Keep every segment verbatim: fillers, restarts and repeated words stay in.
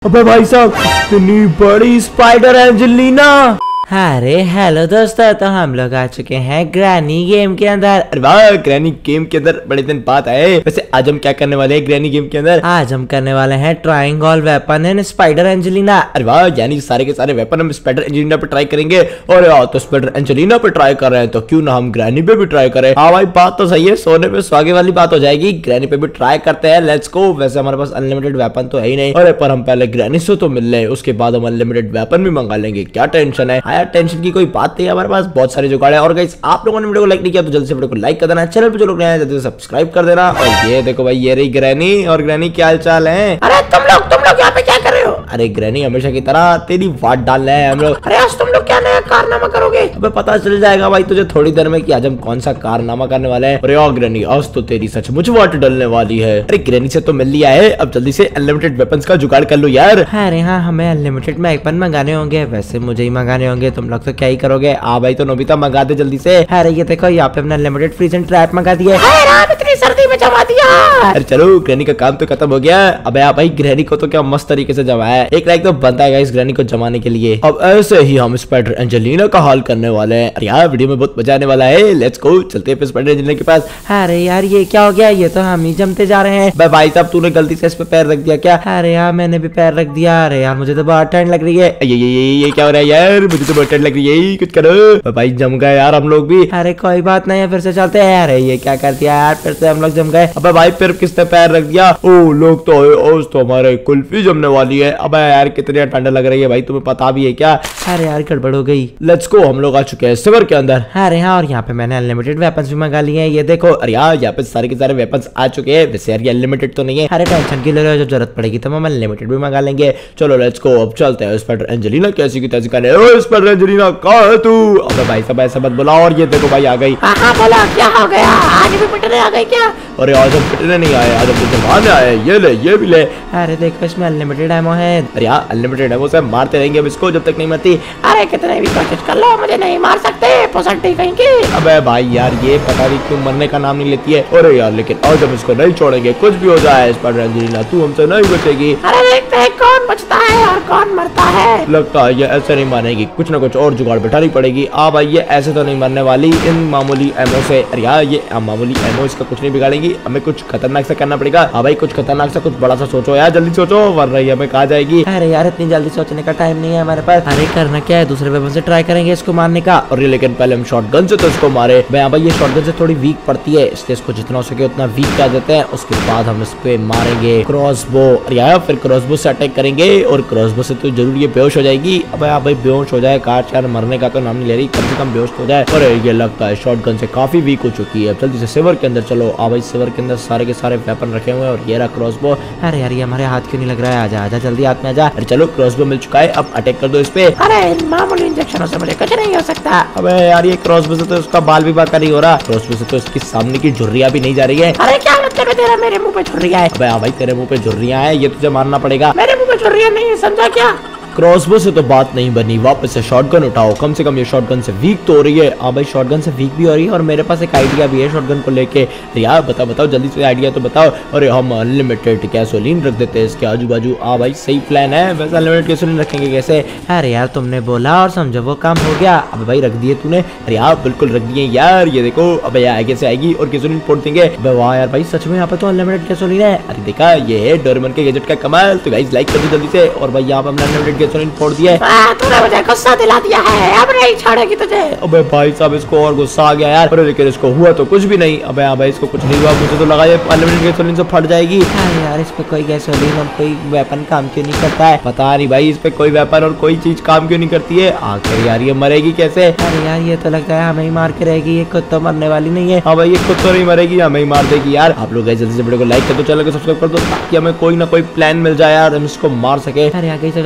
अबे भाई साहब इतनी बड़ी स्पाइडर एंजेलिना। अरे हेलो दोस्तों, तो हम लोग आ चुके हैं ग्रैनी गेम के अंदर। अरे वाह, ग्रैनी गेम के अंदर बड़े दिन बाद आए। वैसे आज हम क्या करने वाले हैं ग्रैनी गेम के अंदर? आज हम करने वाले हैं trying all weapon in spider Angelina. अरे वाह, यानी सारे के सारे वेपन हम स्पाइडर एंजेलिना पे ट्राई करेंगे। और यार तो स्पाइडर एंजेलिना पे ट्राई कर रहे हैं तो क्यों ना हम ग्रैनी पे भी ट्राई करें। हाँ भाई, बात तो सही है, सोने पे सुहागे वाली बात हो जाएगी। ग्रैनी पे भी ट्राई करते हैं, लेट्स गो। वैसे हमारे पास अनलिमिटेड वेपन तो है ही नहीं, अरे पर हम पहले ग्रैनी से तो मिल लें, उसके बाद हम अनलिमिटेड वेपन भी मंगा लेंगे। क्या टेंशन है यार, टेंशन की कोई बात नहीं, हमारे पास बहुत सारे जुगाड़ है। और गाइस, आप लोगों ने वीडियो को लाइक नहीं किया तो जल्दी से वीडियो को लाइक कर देना, चैनल पे जो लोग नए हैं जल्दी से सब्सक्राइब कर देना। और ये देखो भाई, ये रही ग्रैनी। और ग्रैनी क्या हाल चाल है? अरे तुम लोग तुम लोग यहाँ पे क्या कर रहे हो? अरे ग्रैनी, हमेशा की तरह तेरी वाट डालना है हम लोग। अरे आज तुम लोग क्या नया कारनामा करोगे? अबे पता चल जाएगा भाई तुझे थोड़ी देर में कि आज हम कौन सा कारनामा करने वाले हैं। अरे यार ग्रैनी, आज तो तेरी सचमुच वाट डलने वाली है। अरे ग्रैनी से तो मिल लिया है, अब जल्दी से अनलिमिटेड वेपन्स का जुगाड़ कर लो यार। अरे हाँ, हमें अनलिमिटेड वेपन मंगाने होंगे। वैसे मुझे ही मंगाने होंगे, तुम लोग तो क्या ही करोगे। आ भाई तो नोबिता मंगा दे जल्दी से। अरे ये देखो, यहाँ पे हमने अनलिमिटेड फ्रीज एंड ट्रैप मंगा दिया है। इतनी सर्दी में जमा दिया। अरे चलो, ग्रैनी का काम तो खत्म हो गया। अब यार भाई, ग्रैनी को तो क्या मस्त तरीके से जमाया है। एक लाइक तो बनता है इस ग्रैनी को जमाने के लिए। अब ऐसे ही हम स्पाइडर एंजेलिना का हाल करने वाले हैं। अरे यार, वीडियो में बहुत मजा आने वाला है। लेट्स गो, चलते हैं स्पाइडर एंजेलिना के पास। अरे यार, ये क्या हो गया? ये तो हम ही जमते जा रहे हैं। भाई भाई साहब, तूने गलती से इस पे पैर रख दिया क्या? अरे यार, मैंने भी पैर रख दिया। अरे यार, मुझे तो बहुत ठंड लग रही है। ये ये ये ये क्या हो रहा है यार? मुझे तो बहुत ठंड लग रही है, कुछ करो। भाई जम गए यार हम लोग भी। अरे कोई बात नहीं है, फिर से चलते हैं। अरे ये क्या कर दिया यार, फिर से हम लोग जम गए। अबे भाई, फिर किसने पैर रख दिया? ओ लोग तो आज तो हमारे कुल्फी जमने वाली है। अबे यार, कितनी ठंड लग रही है भाई, तुम्हें पता भी है क्या? अरे यार, गड़बड़ हो गई। लेट्स गो, हम लोग आ चुके हैं सिवर के अंदर। अरे हाँ, और यहाँ पे मैंने अनलिमिटेड वेपन्स भी मंगा लिए हैं, ये देखो। अरे यार, यहाँ पे सारे के सारे वेपन्स आ चुके हैं। वैसे यार ये अनलिमिटेड तो नहीं है। अरे टेंशन की ले रहे हो, जब जरूरत पड़ेगी तो हम अनलिमिटेड भी मंगा लेंगे। चलो लेट्स गो, अब चलते हैं स्पाइडर एंजेलिना कैसी की तैसी करने। ओ स्पाइडर एंजेलिना, कहाँ है तू? अबे भाई साहब, ऐसा मत बुला। और ये देखो भाई, आ गई। हाँ बोला, क्या हो गया? आज भी पिटने आ गई क्या? अरे आज हम पिटने नहीं आए, आज हम जमाने आए। ये ले, ये भी ले। अरे देखो, इसमें अनलिमिटेड एमो है। अरे यार, अनलिमिटेड एमो से मारते रहेंगे अब इसको जब तक नहीं मरती। अरे कितने भी कोशिश कर लो, मुझे नहीं मार सकते। पोसटी कहेंगे। अबे भाई यार, ये पता नहीं क्यों मरने का नाम नहीं लेती है। अरे यार, लेकिन आज हम इसको नहीं छोड़ेंगे, कुछ भी हो जाए। स्पाइडर एंजेलिना, तू हमसे नहीं बचेगी। अरे देखते हैं कौन बचता है और कौन मरता है। लगता है ये ऐसे नहीं मानेगी, कुछ ना कुछ और जुगाड़ बैठानी पड़ेगी। आ भाई, ये ऐसे तो नहीं मरने वाली इन मामूली एमओ से। अरे यार, ये मामूली एमओ इसका कुछ नहीं बिगाड़ेगी। हमें कुछ खतरनाक सा करना पड़ेगा। हाँ भाई, कुछ खतरनाक सा, कुछ बड़ा सा सोचो यार, जल्दी सोचो, वरना ये हमें कहा जाएगी। अरे यार, इतनी जल्दी सोचने का टाइम नहीं है हमारे पास। अरे करना क्या है, दूसरे वेपन से ट्राई करेंगे इसको मारने का। अरे लेकिन पहले हम शॉटगन से तो इसको मारे। भाई ये शॉटगन से थोड़ी वीक पड़ती है, इसलिए इसको जितना हो सके उतना वीक कर देते हैं। उसके बाद हम इस पे मारेंगे क्रॉसबो। अरे यार, फिर क्रॉसबो से अटैक करेंगे और क्रॉसबो से तो जरूर ये बेहोश हो जाएगी। अब यार भाई, बेहोश हो जाए, कार चार मरने का तो नाम नहीं ले रही, कम से कम बेहोश हो जाए। और ये लगता है शॉटगन से काफी वीक हो चुकी है। जल्दी से सिवर के अंदर चलो। आ भाई, सिवर के अंदर सारे के सारे वेपन रखे हुए हैं और ये रहा क्रॉसबो। अरे यार, ये हमारे हाथ क्यों नहीं लग रहा है? आजा आजा, जल्दी हाथ में आजा। अरे चलो, क्रॉसबो मिल चुका है, अब अटैक कर दो इस पे। अरे मामूली इंजेक्शनों से मुझे कुछ नहीं हो सकता। अबे यार, ये क्रॉसबो से तो उसका बाल भी बाका नहीं हो रहा। क्रॉसबो से तो इसकी सामने की झुर्रियां भी नहीं जा रही है। अरे क्या मतलब है तेरा? मेरे मुंह पे झुर्रियां है? अबे हाँ भाई, तेरे मुंह पे झुर्रियां है, ये तुझे मारना पड़ेगा। मेरे मुंह पे झुर्रियां नहीं है, समझा क्या? क्रॉसबो से तो बात नहीं बनी, वापस से शॉटगन उठाओ। कम से कम ये शॉटगन से वीक तो हो रही है। हाँ भाई, शॉटगन से वीक भी हो रही है और मेरे पास एक आइडिया भी है शॉटगन को लेके। यार बताओ बताओ जल्दी से, आइडिया तो बताओ। अरे हम अनलिमिटेड गैसोलीन रख देते हैं इसके आजू बाजू। हाँ भाई, सही प्लान है। वैसे अनलिमिटेड गैसोलीन रखेंगे कैसे? अरे यार, तुमने बोला और समझो, वो काम हो गया। अब भाई रख दिए तूने? अरे यार बिल्कुल रख दिए यार, ये देखो। अब यार आगे से आएगी और गैसोलीन फोड़ देंगे। वाह यार भाई, सच में यहाँ पे तो अनलिमिटेड गैसोलीन है। अरे देखा, ये है डोरेमोन के गैजेट का कमाल। तो गाइस लाइक कर दो जल्दी से। और भाई यहाँ पे हमने अनलिमिटेड गैसोलीन फोड़ दिया। तूने मुझे गुस्सा दिला दिया है, अब नहीं छोड़ेगी तुझे। अबे भाई साहब, इसको और गुस्सा आ गया यार। अरे लेकिन इसको हुआ तो कुछ भी नहीं। अबे हाँ भाई, इसको कुछ नहीं हुआ, मुझे तो लगा ये अनलिमिटेड गैसोलीन से फट जाएगी। अरे यार, इस पे कोई गैसोलीन और कोई वेपन काम क्यों नहीं करता है? पता नहीं भाई, इस पे कोई वेपन और कोई चीज काम क्यों नहीं करती है। आखिर यार ये मरेगी कैसे? अरे यार, ये तो लगता है हमें ही मार के रहेगी। ये खुद तो मरने वाली नहीं है। हाँ भाई, ये खुद तो नहीं मरेगी, हमें ही मार देगी यार। आप लोग जल्दी से वीडियो को लाइक कर दो, चैनल को सब्सक्राइब कर दो, ताकि हमें कोई ना कोई प्लान मिल जाए यार, हम इसको मार सके। अरे आगे अगर आप चाहते हो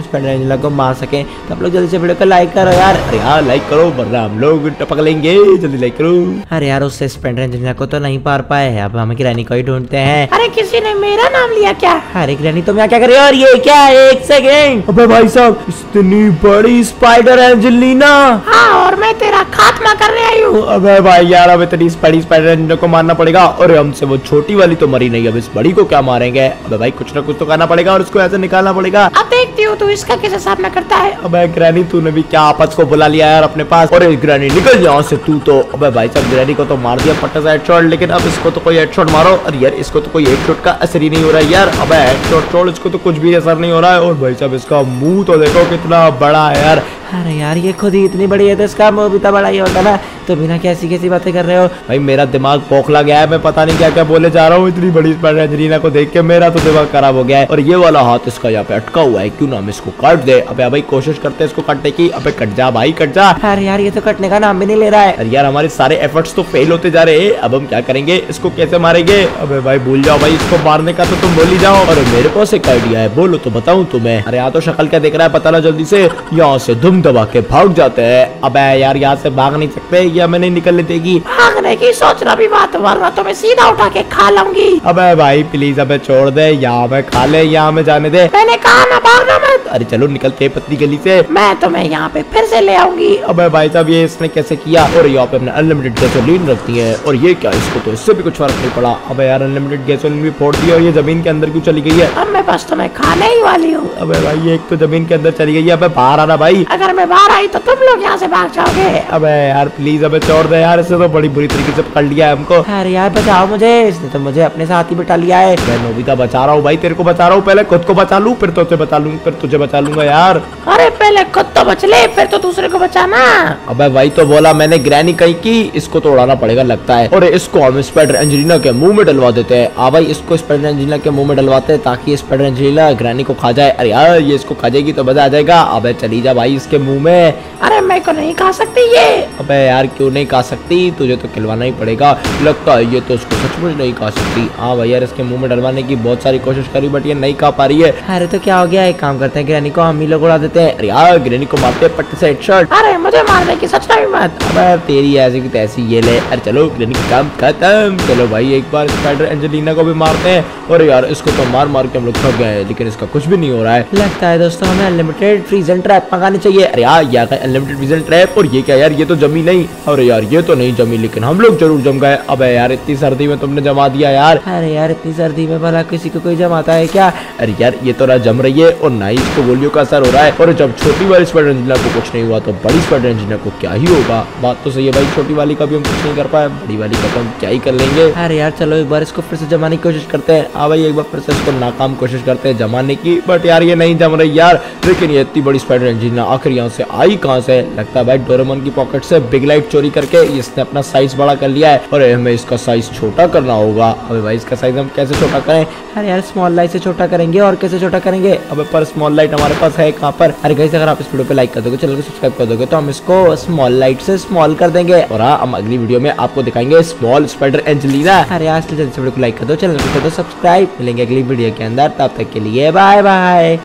स्पाइडर एंजेलिना को मार सके। तो आप लोग जल्दी से वीडियो को लाइक करो यार। अरे यार लाइक करो वरना हम लोग टपक लेंगे, जल्दी लाइक करो। अरे यार उससे स्पाइडर एंजेलिना को तो नहीं पार पाए, अब हम ग्रैनी को ही ढूंढते हैं। अरे किसी ने मेरा नाम लिया क्या? अरे ग्रैनी तुम यहाँ क्या कर रही हो? और ये क्या? एक सेकेंड। अबे भाई साहब इतनी बड़ी स्पाइडर एंजेलिना। हाँ और मैं तेरा खात्मा करने आई हूँ। अबे भाई यार अब इतनी बड़ी स्पाइडर एंजेलिना को मारना पड़ेगा, और हमसे वो छोटी वाली तो मरी नहीं, अब इस बड़ी को क्या मारेंगे? अबे भाई कुछ ना कुछ तो करना पड़ेगा और उसको ऐसे निकालना पड़ेगा। अब देखती हूँ तू इसका कैसे सामना करता है। अबे ग्रैनी तूने भी क्या आपस को बुला लिया यार अपने पास। और ग्रैनी निकल यहाँ से तू तो। अबे भाई साहब ग्रैनी को तो मार दिया पट्टा सा हेडशॉट, लेकिन अब इसको तो कोई हेडशॉट मारो। और यार इसको तो कोई हेडशॉट का असर ही नहीं हो रहा है यार। अबे हेडशॉट छोड़, इसको तो कुछ भी असर नहीं हो रहा है। और भाई साहब इसका मुंह तो देखो कितना बड़ा है यार। अरे यार ये खुद ही इतनी बड़ी है तो इसका मुंह भी तो बड़ा ही होता ना। तो बिना कैसी कैसी बातें कर रहे हो भाई? मेरा दिमाग पोखला गया है, मैं पता नहीं क्या क्या बोले जा रहा हूँ। इतनी बड़ी स्पाइडर एंजेलिना को देख के मेरा तो दिमाग खराब हो गया है। और ये वाला हाथ इसका यहाँ पे अटका हुआ है, क्यों ना हम इसको काट दे। अबे भाई कोशिश करते हैं इसको काटने की। अबे कट जा भाई कट जा। अरे यार ये तो कटने का नाम भी नहीं ले रहा है। अरे यार हमारे सारे एफर्ट्स तो फेल होते जा रहे हैं, अब हम क्या करेंगे? इसको कैसे मारेंगे? अबे भाई भूल जाओ भाई, इसको मारने का तो तुम बोल ही जाओ। और मेरे पास एक आइडिया है, बोलो तो बताऊं तुम्हें। अरे यहाँ तो शक्ल क्या देख रहा है पता ना, जल्दी से यहाँ से धुम दबा के भाग जाते हैं। अबे यार यहाँ से भाग नहीं सकते, ये हमें नहीं निकलने देगी। भागने की सोचना भी बात, वरना तो मैं सीधा उठा के खा लूंगी। अबे भाई प्लीज अबे छोड़ दे, यहाँ में खा ले, यहाँ में जाने दे। मैंने कहा ना भागना मत। अरे चलो निकलते हैं पतली गली से। मैं तुम्हें यहाँ पे फिर से ले आऊंगी। अबे भाई साहब ये इसने कैसे किया? और यहाँ पे अपने अनलिमिटेड गैसोलीन रखती है, और ये क्या? इसको तो इससे भी कुछ फर्क नहीं पड़ा। अबे यार अनलिमिटेड गैसोलीन भी फोड़ दी और ये जमीन के अंदर क्यों चली गई है? अब मैं बस तुम्हें खाने ही वाली हूँ। अबे भाई ये एक तो जमीन के अंदर चली गई है। अबे बाहर आना भाई। अगर मैं बाहर आई तो तुम लोग यहाँ से भाग जाओगे। अबे यार प्लीज अबे छोड़ दे यार, इससे तो बड़ी बुरी तरीके से पकड़ लिया है हमको। अरे यार बचाओ मुझे, इसने तो मुझे अपने साथ ही बिठा लिया है। मैं नोबिता बचा रहा हूँ भाई, तेरे को बचा रहा हूँ। पहले खुद को बचा लूँ फिर तुझे बचा लूँ, फिर तुझे बचा लूंगा यार। अरे पहले खुद तो बच ले, फिर तो दूसरे को बचाना। अबे भाई तो बोला मैंने, ग्रैनी कहीं की, इसको तो उड़ाना पड़ेगा लगता है। और इसको हम स्पाइडर एंजेलिना के मुंह में डलवा देते हैं। आ भाई इसको स्पाइडर एंजेलिना के मुंह में डलवाते हैं ताकि स्पाइडर एंजेलिना ग्रैनी को खा जाए। अरे यार ये इसको खा जाएगी तो मजा आ जाएगा। अबे चली जा भाई इसके मुंह में। अरे मैं को नहीं खा सकती ये। अबे यार क्यों नहीं खा सकती? तुझे तो खिलवाना ही पड़ेगा। लगता है ये तो उसको सचमुच नहीं खा सकती। हाँ भाई यार इसके मुंह में डलवाने की बहुत सारी कोशिश करी बट ये नहीं खा पा रही है। अरे तो क्या हो गया, एक काम करते हैं ग्रैनी को हम ही लोग उड़ा देते हैं। अरे यार ग्रैनी को मारते हैं पट्टे से हेडशॉट। अरे मुझे मारने की सोचना भी मत। अबे तेरी ऐसी की तैसी ये ले। अरे चलो ग्रैनी का काम खत्म। चलो भाई एक बार स्पाइडर एंजेलिना को भी मारते हैं। और यार इसको तो मार मार के हम लोग थक गए, लेकिन इसका कुछ भी नहीं हो रहा है। लगता है दोस्तों हमें अनलिमिटेड फ्रीजन ट्रैप मंगानी चाहिए। अरे यार यहाँ का अनलिमिटेड फ्रीजन ट्रैप, और ये क्या यार ये तो जमी नहीं। अरे यार ये तो नहीं जमी, लेकिन हम लोग जरूर जम गए। अबे यार इतनी सर्दी में तुमने जमा दिया यार। अरे यार इतनी सर्दी में भला किसी को कोई जमाता है क्या? अरे यार ये तो ना जम रही है और ना ही इसको गोलियों का असर हो रहा है। और जब छोटी वाली स्पाइडर एंजेलिना को कुछ नहीं हुआ तो बड़ी स्पाइडर एंजेलिना को क्या ही होगा? बात तो सही है भाई, छोटी वाली का भी हम कुछ नहीं कर पाए, बड़ी वाली का तो हम क्या ही कर लेंगे। अरे यार चलो एक बार इसको फिर से जमाने की कोशिश करते हैं। हाँ भाई एक बार फिर से इसको नाकाम कोशिश करते हैं जमाने की, बट यार ये नहीं जम रही यार। लेकिन ये इतनी बड़ी स्पाइडर एंजेलिना आखिर यहाँ से आई कहाँ से? लगता है भाई डोरेमोन की पॉकेट से बिग लाइट चोरी करके इसने अपना साइज बड़ा कर लिया है। और हमें इसका साइज छोटा करना होगा। अबे भाई इसका साइज हम कैसे छोटा करें? अरे यार स्मॉल लाइट से छोटा करेंगे, और कैसे छोटा करेंगे? अबे पर स्मॉल लाइट हमारे पास है कहाँ पर? अरे गाइस अगर आप इस वीडियो पे लाइक कर दोगे, चैनल को सब्सक्राइब कर दोगे तो हम इसको स्मॉल लाइट से स्मॉल कर देंगे। और हाँ हम अगली वीडियो में आपको दिखाएंगे स्मॉल स्पाइडर एंजेलिना। अरे आज जल्दी से वीडियो को लाइक कर दो, चैनल को कर दो सब्सक्राइब। मिलेंगे अगली वीडियो के अंदर, तब तक के लिए बाय बाय।